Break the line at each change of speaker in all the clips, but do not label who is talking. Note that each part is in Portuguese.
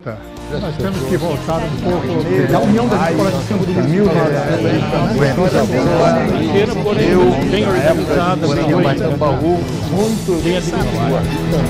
Nós temos que voltar um pouco da União das Escolas de Samba do Brasil. Eu bem organizada, muito bem administrada.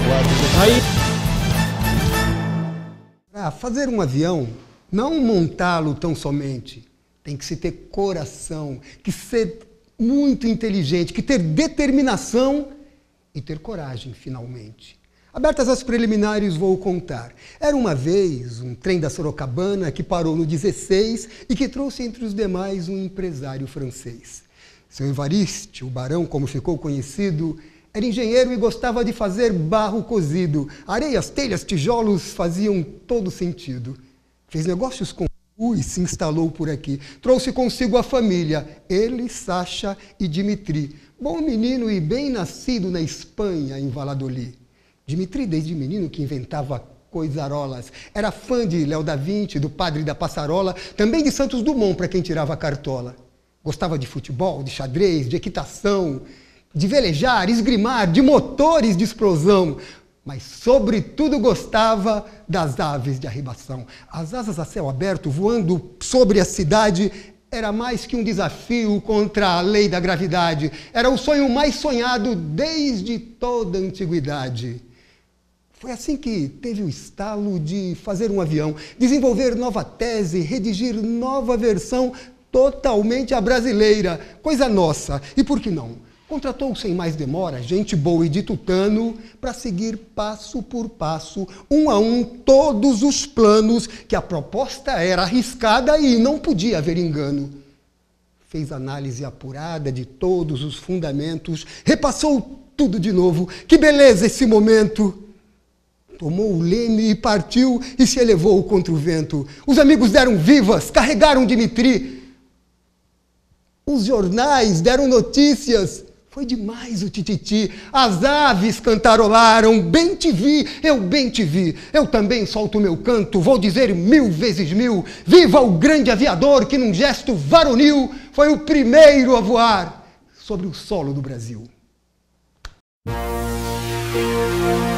Para fazer um avião, não montá-lo tão somente, tem que se ter coração, que ser muito inteligente, que ter determinação e ter coragem, finalmente. Abertas as preliminares, vou contar. Era uma vez um trem da Sorocabana que parou no 16 e que trouxe entre os demais um empresário francês. Seu Evariste, o Barão, como ficou conhecido, era engenheiro e gostava de fazer barro cozido. Areias, telhas, tijolos faziam todo sentido. Fez negócios com e se instalou por aqui. Trouxe consigo a família, ele, Sacha e Dimitri. Bom menino e bem nascido na Espanha, em Valladolid. Dimitri, desde menino, que inventava coisarolas. Era fã de Léo da Vinci, do Padre da Passarola, também de Santos Dumont, para quem tirava a cartola. Gostava de futebol, de xadrez, de equitação, de velejar, esgrimar, de motores de explosão. Mas, sobretudo, gostava das aves de arribação. As asas a céu aberto, voando sobre a cidade, era mais que um desafio contra a lei da gravidade. Era o sonho mais sonhado desde toda a antiguidade. Foi assim que teve o estalo de fazer um avião, desenvolver nova tese, redigir nova versão totalmente à brasileira, coisa nossa. E por que não? Contratou sem mais demora gente boa e de tutano para seguir passo por passo, um a um, todos os planos, que a proposta era arriscada e não podia haver engano. Fez análise apurada de todos os fundamentos, repassou tudo de novo. Que beleza esse momento! Tomou o leme e partiu e se elevou contra o vento. Os amigos deram vivas, carregaram Dimitri. Os jornais deram notícias. Foi demais o tititi. As aves cantarolaram. Bem te vi, eu bem te vi. Eu também solto meu canto, vou dizer 1000 vezes 1000. Viva o grande aviador que num gesto varonil foi o primeiro a voar sobre o solo do Brasil.